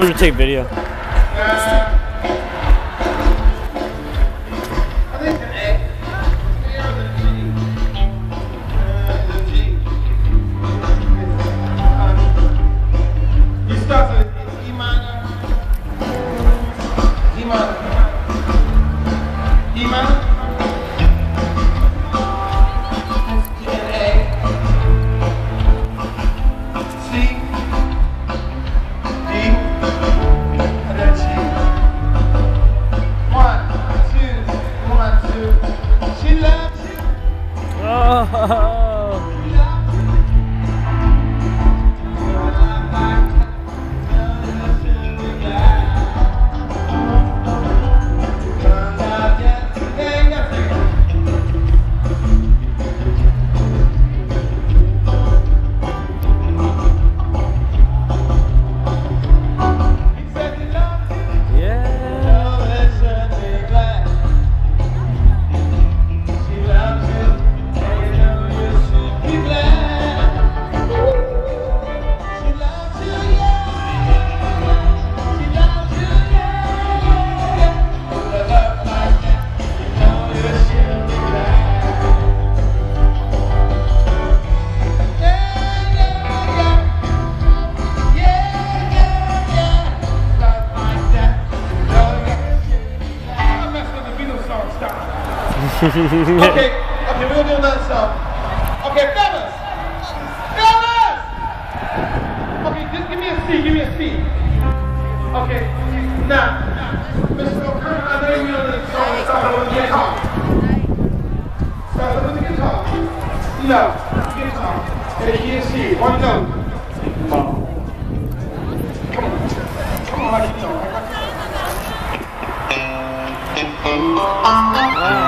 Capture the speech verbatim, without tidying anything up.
to take video. okay, okay, we're gonna do another song. Okay, fellas! Fellas! Okay, just give me a C, give me a C. Okay, now, Mister O'Connor, I know you know the song starts with the guitar. Starts with the guitar. No, guitar. And the key is C, one note. Come on. Come on. Come on, like you know.